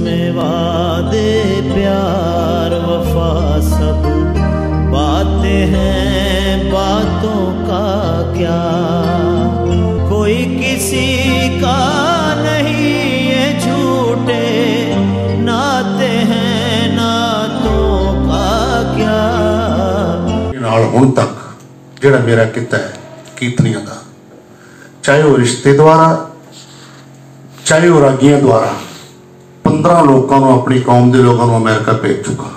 में वादे प्यार वफा सब बातें हैं, बातों का क्या कोई किसी का नहीं, ये झूठे नाते हैं, नातों का क्या। हुण तक जिहड़ा मेरा किता है कीर्तनियां का, चाहे वो रिश्ते द्वारा चाहे वो रागियां द्वारा 15 लोगों को अपनी कौम के लोगों को अमेरिका भेज चुका।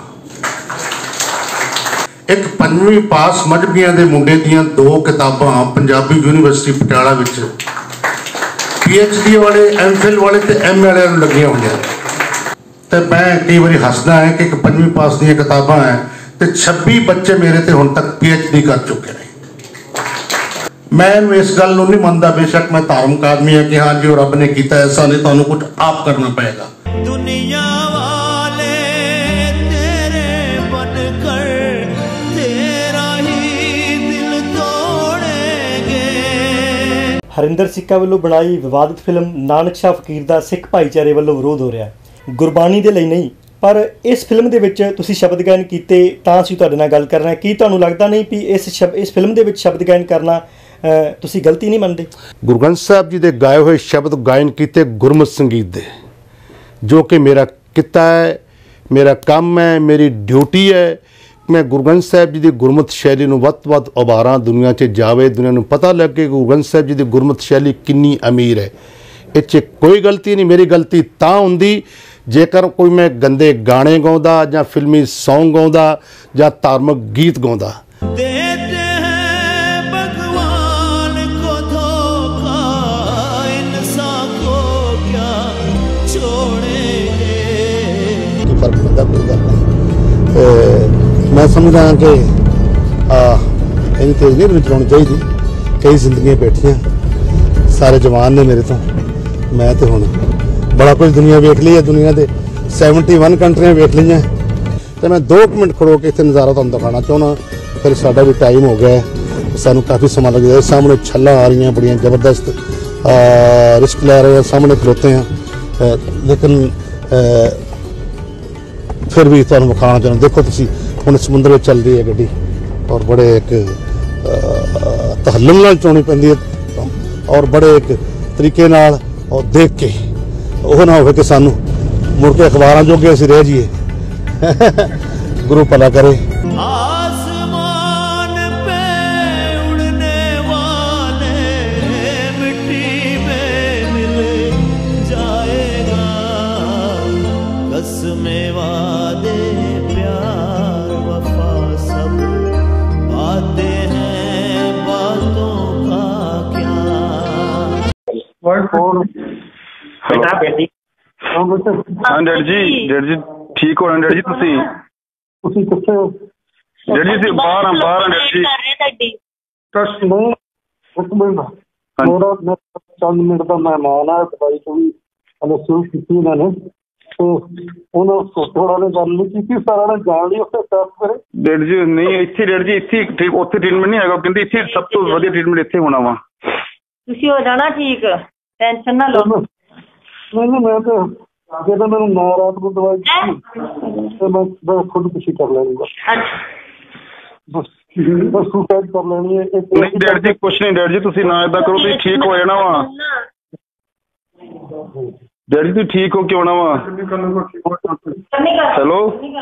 एक 5वीं पास मजहबियां के मुंडे दियां 2 किताबां पंजाबी यूनिवर्सिटी पटियाला विच PhD वाले MPhil वाले ते MA वाले लगियां हुई। तो मैं कई बार हसदा है कि 5वीं पास दी किताबां है तो 26 बच्चे मेरे ते हुण तक PhD कर चुके हैं। मैं इस गल नहीं मानता, बेशक मैं धार्मिक आदमी है कि हाँ जी रब ने किया, ऐसा नहीं, तुहानू कुछ आप करना पड़ेगा। दुनिया वाले तेरे बनकर तेरा ही दिल तोड़ेंगे। हरिंदर सिक्का वालों बनाई विवादित फिल्म नानक शाह फकीर का सिख भाईचारे वालों विरोध हो रहा है, गुरबाणी के लिए नहीं। पर इस फिल्म ਦੇ ਵਿੱਚ ਤੁਸੀਂ ਸ਼ਬਦ ਗਾਇਨ ਕੀਤੇ ਤਾਂ ਅਸੀਂ ਤੁਹਾਡੇ ਨਾਲ ਗੱਲ ਕਰ ਰਹੇ ਹਾਂ। ਕੀ ਤੁਹਾਨੂੰ ਲੱਗਦਾ ਨਹੀਂ ਵੀ ਇਸ ਫਿਲਮ ਦੇ ਵਿੱਚ ਸ਼ਬਦ ਗਾਇਨ ਕਰਨਾ ਤੁਸੀਂ ਗਲਤੀ ਨਹੀਂ ਮੰਨਦੇ? ਗੁਰੂ ਗ੍ਰੰਥ ਸਾਹਿਬ ਜੀ ਦੇ ਗਾਏ ਹੋਏ ਸ਼ਬਦ ਗਾਇਨ ਕੀਤੇ ਗੁਰਮਤਿ ਸੰਗੀਤ ਦੇ, ਜੋ ਕਿ ਮੇਰਾ ਕਿੱਤਾ ਹੈ, ਮੇਰਾ ਕੰਮ ਹੈ, ਮੇਰੀ ਡਿਊਟੀ ਹੈ। ਮੈਂ ਗੁਰੂ ਗ੍ਰੰਥ ਸਾਹਿਬ ਜੀ ਦੀ ਗੁਰਮਤਿ ਸ਼ੈਲੀ ਨੂੰ ਵੱਧ ਤੋਂ ਵੱਧ ਉਭਾਰਾਂ, ਦੁਨੀਆ 'ਚ ਜਾਵੇ, ਦੁਨੀਆ ਨੂੰ ਪਤਾ ਲੱਗੇ ਗੁਰੂ ਗ੍ਰੰਥ ਸਾਹਿਬ ਜੀ ਦੀ ਗੁਰਮਤਿ ਸ਼ੈਲੀ ਕਿੰਨੀ ਅਮੀਰ ਹੈ। ਇਹ 'ਚ ਕੋਈ ਗਲਤੀ ਨਹੀਂ। ਮੇਰੀ ਗਲਤੀ ਤਾਂ ਹੁੰਦੀ जेकर कोई मैं गंदे गाने गाँदा या फिल्मी सॉन्ग गाँदा या धार्मिक गीत गाँदा। देते हैं भगवान को धोखा, इंसान को क्या छोड़ेंगे। फर्क पड़ता कोई गल नहीं। मैं समझ रहा कि इन तेज नहीं चलानी चाहिए। कई जिंदगियां बैठियां, सारे जवान ने मेरे तो, मैं तो हुण बड़ा कुछ दुनिया वेख ली है। दुनिया के 71 कंट्रियां वेख ली हैं। तो मैं 2 मिनट खड़ो के इतने नज़ारा तुहानूं दिखाना चाहना। फिर साडा भी टाइम हो गया है, सानूं काफ़ी समा लग जाए। सामने छल्लां आ रही हैं बड़ियां जबरदस्त, रिस्क ले रहे हैं, सामने खलोते हैं, लेकिन फिर भी तुहानूं विखाना चाहना। देखो तुसीं हुण समुंदर में चल रही है गड्डी और बड़े एक तहल्लुम नाल चलाउणी पैंदी है और बड़े एक तरीके नाल और देख के ਉਹ ਨਾ ਹੋਵੇ कि सानू मुड़ के अखबारां जोगे असीं रह जाइए। गुरु भला करे। आसमान पे उड़ने वाले मिट्टी में मिल जाएगा, कसमें वादे प्यार वफा सब बातें हैं, बातों का क्या। हाँ डैड जी ठीक हो डैड जी? ਤੁਸੀਂ ਕਿੱਥੇ ਹੋ ਡੈਡ ਜੀ? ਬਾਹਰ ਡੈਡ ਜੀ। ਇੱਕ ਮਿੰਟ ਮੇਰਾ ਚੰਦ ਮਿੰਟ ਦਾ ਮਹਿਮਾਨ ਹੈ, ਦਵਾਈ ਤੋਂ ਵੀ ਹਲੇ ਸ਼ੁਰੂ ਕੀਤੀ ਇਹਨਾਂ ਨੇ, ਤੇ ਉਹਨਾਂ ਥੋੜਾ ਨੇ ਗੱਲ ਨਹੀਂ ਕੀਤੀ, ਸਾਰਾ ਨੇ ਜਾਣ ਲਈ ਉੱਥੇ ਟੈਸਟ ਕਰੇ। ਡੈਡ ਜੀ ਨਹੀਂ ਇੱਥੇ, ਡੈਡ ਜੀ ਇੱਥੇ ਠੀਕ, ਉੱਥੇ ਟ੍ਰੀਟਮੈਂਟ ਨਹੀਂ ਹੈਗਾ, ਕਹਿੰਦੇ ਇੱਥੇ ਸਭ ਤੋਂ ਵਧੀਆ ਟ੍ਰੀਟਮੈਂਟ ਇੱਥੇ ਹੋਣਾ ਵਾ। ਤੁਸੀਂ ਹੋ ਜਾਣਾ ਠੀਕ, ਟੈਨਸ਼ਨ ਨਾ ਲਓ। नहीं मैं तो ਜਦੋਂ ਮੈਨੂੰ ਨਾ ਰਾਤ ਨੂੰ ਦਵਾਈ ਦਿੱਤੀ ਤੇ ਮੈਂ ਖੁਦ ਕੁਛ ਕਰ ਲੈਂਗਾ। ਬਸ ਸੁਸਾਈਡ ਕਰ ਲੈਣੀ ਹੈ। ਨਹੀਂ ਡੈਡ ਜੀ ਕੁਛ ਨਹੀਂ, ਡੈਡ ਜੀ ਤੁਸੀਂ ਨਾ ਏਦਾਂ ਕਰੋ, ਤੁਸੀਂ ਠੀਕ ਹੋ ਜਾਣਾ ਵਾ। ਡੈਡ ਜੀ ਤੁਸੀਂ ਠੀਕ ਹੋ ਕੇ ਆਉਣਾ ਵਾ। Hello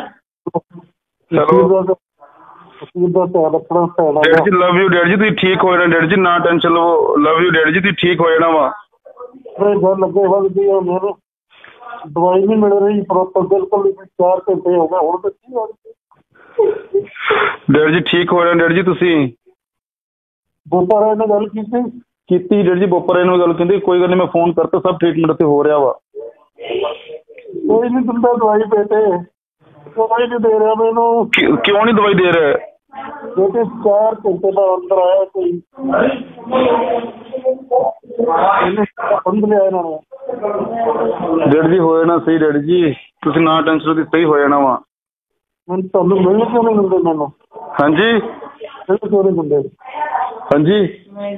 dad ji love you dad ਜੀ, ਤੁਸੀਂ ਠੀਕ ਹੋ ਜਾਣਾ ਡੈਡ ਜੀ, ਨਾ ਟੈਨਸ਼ਨ ਲਵੋ। ਲਵ ਯੂ ਡੈਡ ਜੀ, ਤੁਸੀਂ ਠੀਕ ਹੋ ਜਾਣਾ ਵਾ। ਲੱਗੇ ਵੱਧਦੀ ਆ ਮੈਨੂੰ, ਦਵਾਈ ਨਹੀਂ ਮਿਲ ਰਹੀ ਪ੍ਰੋਪਰ, ਬਿਲਕੁਲ 4 ਘੰਟੇ ਹੋ ਗਏ ਹੁਣ ਤੱਕ। ਡੈਡ ਜੀ ਠੀਕ ਹੋ ਜਾਣਾ ਡੈਡ ਜੀ ਤੁਸੀਂ। ਬੋਪਾਰਾ ਨਾਲ ਗੱਲ ਕੀਤੀ ਡੈਡ ਜੀ, ਬੋਪਾਰਾ ਨਾਲ ਗੱਲ ਕਹਿੰਦੇ ਕੋਈ ਗੱਲ ਨਹੀਂ, ਮੈਂ ਫੋਨ ਕਰਤਾ, ਸਭ ਟ੍ਰੀਟਮੈਂਟ ਤੇ ਹੋ ਰਿਹਾ ਵਾ। ਕੋਈ ਨਹੀਂ ਦਿੰਦਾ ਦਵਾਈ ਬੇਟੇ, ਦਵਾਈ ਨਹੀਂ ਦੇ ਰਿਹਾ ਮੈਨੂੰ। ਕਿਉਂ ਨਹੀਂ ਦਵਾਈ ਦੇ ਰਿਹਾ? ਬੇਟੇ 4 ਘੰਟੇ ਦਾ ਅੰਦਰ ਆਇਆ ਕੋਈ ਬੰਦ ਲਿਆ ਇਹਨਾਂ ਨੇ। ਡੈਡ ਜੀ ਹੋ ਜਾਣਾ ਸਹੀ ਡੈਡ ਜੀ, ਤੁਸੀਂ ਨਾ ਟੈਨਸ਼ਨ ਲਓ, ਸਹੀ ਹੋ ਜਾਣਾ ਵਾ। ਤੁਹਾਨੂੰ ਮਿਲਣ ਕਿਉਂ ਨਹੀਂ ਦਿੰਦੇ ਮੈਨੂੰ? ਹਾਂਜੀ ਕਿਉਂ ਨਹੀਂ ਦਿੰਦੇ? ਹਾਂਜੀ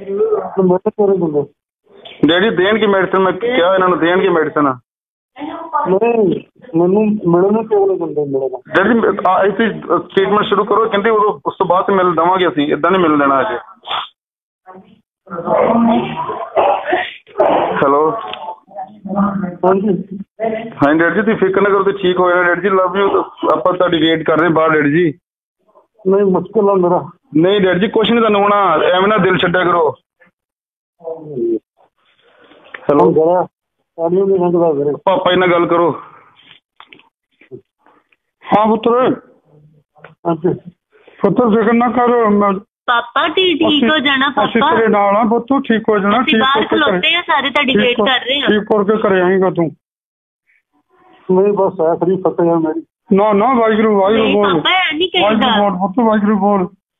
ਮਿਲਣ ਕਿਉਂ ਨਹੀਂ ਦਿੰਦੇ? ਡੈਡੀ ਦੇਣਗੇ ਮੈਡੀਸਨ, ਮੈਂ ਕਿਹਾ ਇਹਨਾਂ ਨੂੰ ਦੇਣਗੇ ਮੈਡੀਸਨ। नहीं मैनू मिलने केवल बंदे मिलेगा ਡੈਡ ਜੀ ਇੱਥੇ ਟ੍ਰੀਟਮੈਂਟ ਸ਼ੁਰੂ ਕਰੋ, ਕਹਿੰਦੇ ਉਦੋਂ ਉਸ ਤੋਂ ਬਾਅਦ ਮਿਲ ਦੇਵਾਂਗੇ ਅਸੀਂ, ਇਦਾਂ ਨਹੀਂ ਮਿਲ ਦੇਣਾ ਅਜੇ। ਹੈਲੋ ਹਾਂਜੀ ਹਾਂ ਡੈਡ ਜੀ, ਤੁਸੀਂ ਫਿਕਰ ਨਾ ਕਰੋ, ਤੁਸੀਂ ਠੀਕ ਹੋ ਜਾਣਾ ਡੈਡ ਜੀ। Love you. ਆਪਾਂ ਤੁਹਾਡੀ ਵੇਟ ਕਰ ਰਹੇ ਬਾਹਰ ਡੈਡ ਜੀ। नहीं मुश्किल है मेरा ਨਹੀਂ ਡੈਡ ਜੀ ਕੁਛ ਨਹੀਂ ਤੁਹਾਨੂੰ ਹੋਣਾ, ਐਵੇਂ ਨਾ ਦਿਲ ਛੱਡਿਆ ਕਰੋ। ਹੈਲੋ जरा आडियो नहीं समझदा मेरे ਪਾਪਾ ਜੀ ਨਾਲ ਗੱਲ ਕਰੋ। हाँ पुत्र अच्छा पुत्र फिक्र ना कर ਪਾਪਾ ਠੀਕ ਹੋ ਜਾਣਾ ਅਸੀਂ ਪਾਪਾ। ਤੇਰੇ ਨਾਲ ਆ ਪੁੱਤ, ਠੀਕ ਹੋ ਜਾਣਾ। ਅਸੀਂ ਬਾਹਰ ਖਲੋਤੇ ਆ ਸਾਰੇ, ਤੁਹਾਡੀ ਵੇਟ ਕਰ ਰਹੇ ਆ। ਠੀਕ ਕਰਕੇ ਘਰੇ ਆਏਗਾ ਤੂੰ। नहीं बस आखिरी फतेह है मेरी ਨਾ ਨਾ ਵਾਹਿਗੁਰੂ ਵਾਹਿਗੁਰੂ ਨਹੀਂ ਬੋਲ, ਪਾਪਾ ਐ ਨਹੀਂ ਵਾਹਿਗੁਰੂ ਕਹਿੰਦਾ। ਬੋਲ ਪੁੱਤ, ਵਾਹਿਗੁਰੂ ਬੋਲ।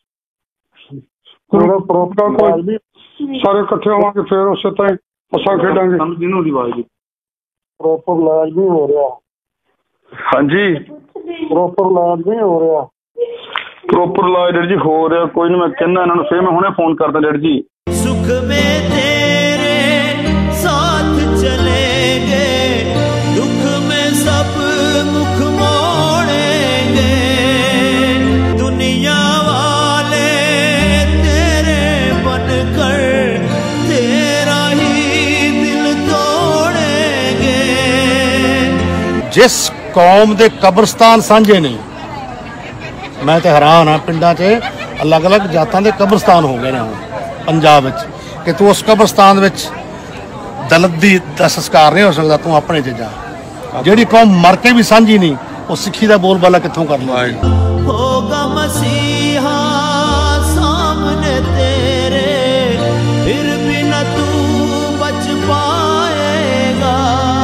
मेरा प्रॉपर ਕੋਈ ਸਾਰੇ ਇਕੱਠੇ ਹੋਵਾਂਗੇ ਫਿਰ ਉਸੇ ਤਰ੍ਹਾਂ ਹੀ ਅਸਾਂ ਖੇਡਾਂਗੇ। ਸਾਨੂੰ ਜਿਹਨੂੰ ਦੀ ਆਵਾਜ਼ ਜੀ। प्रॉपर इलाज नहीं हो रहा ਹਾਂਜੀ प्रॉपर इलाज नहीं हो रहा ਪ੍ਰੋਪਰ ਇਲਾਜ ਡੈਡ ਜੀ ਹੋ ਰਿਹਾ, ਕੋਈ ਨਹੀਂ, ਮੈਂ ਕਹਿੰਦਾ ਇਹਨਾਂ ਨੂੰ, ਫਿਰ ਮੈਂ ਹੁਣੇ ਫੋਨ ਕਰਦਾ ਡੈਡ ਜੀ। सुख में तेरे साथ चलेंगे, दुख में सब मुख मोड़ेंगे, दुनिया वाले तेरे बनकर तेरा ही दिल तोड़ेंगे। ਜਿਸ ਕੌਮ ਦੇ ਕਬਰਸਤਾਨ ਸਾਂਝੇ ਨੇ, ਮੈਂ ਤੇ ਹੈਰਾਨ ਹਾਂ, ਪਿੰਡਾਂ 'ਚ ਅਲੱਗ-ਅਲੱਗ ਜਾਤਾਂ ਦੇ ਕਬਰਸਤਾਨ ਹੋ ਗਏ ਨੇ ਹੁਣ ਪੰਜਾਬ ਵਿੱਚ, ਕਿ ਤੂੰ ਉਸ ਕਬਰਸਤਾਨ ਵਿੱਚ ਦਲਿਤ ਦਾ ਸੰਸਕਾਰ ਨਹੀਂ ਹੋ ਸਕਦਾ, ਤੂੰ ਆਪਣੇ 'ਚ ਜਾ। ਜਿਹੜੀ ਕੌਮ ਮਰ ਕੇ ਵੀ ਸਾਂਝੀ ਨਹੀਂ, ਉਹ ਸਿੱਖੀ ਦਾ ਬੋਲਬਾਲਾ ਕਿੱਥੋਂ ਕਰ ਲਏ। होगा मसीहा सामने तेरे, फिर भी न तू बच पाएगा,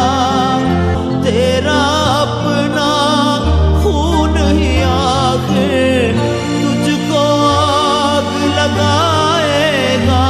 तेरा अपना खून ही आखिर तुझको आग लगाएगा।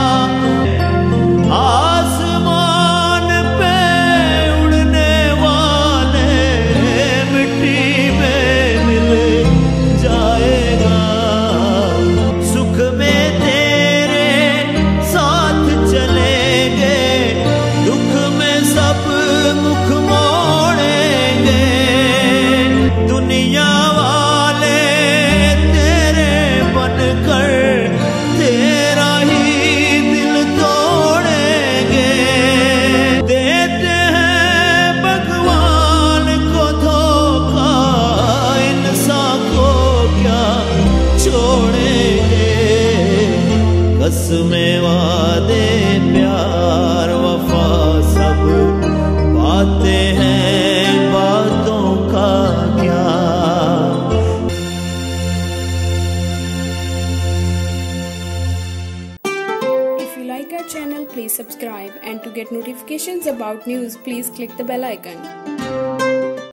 आसमान पे उड़ने वाले मिट्टी में मिल जाएगा, सुख में तेरे साथ चलेंगे, दुख में सब मुख मोड़ेंगे, दुनिया वाले तेरे बनकर तेरा ही दिल तोड़ेंगे। देते हैं भगवान को धोखा, इंसान को क्या छोड़ेंगे, कसमें वादे प्यार वफा सब बातें हैं, बातों का क्या। If you like our channel, please subscribe, and to get notifications about news, please click the bell icon.